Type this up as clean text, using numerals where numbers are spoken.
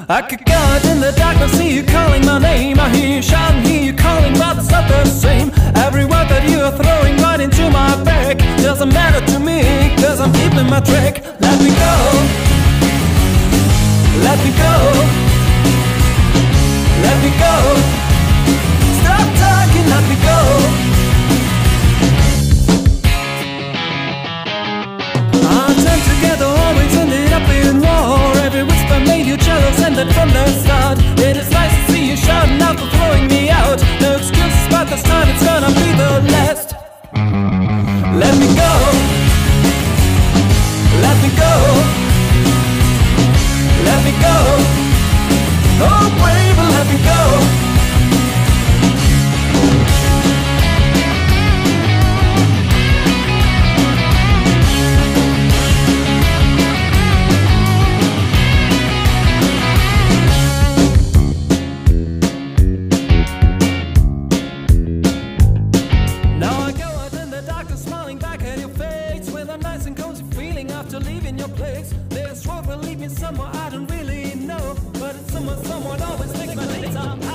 I could go out in the darkness, see you calling my name. I hear you shouting, hear you calling, but it's not the same. Every word that you are throwing right into my back doesn't matter to me, cause I'm keeping my track. Let me go, let me go, let me go. Stop talking, let me go. Our time together always ended up in war. Every whisper made you jealous, and that from the start. It is nice to see you shouting out for throwing me out. No excuses, but this time it's gonna be the last. Let me go, let me go, let me go. Oh baby, let me go. Nice and cozy feeling after leaving your place. This road will lead me somewhere I don't really know, but it's someone always makes my days up.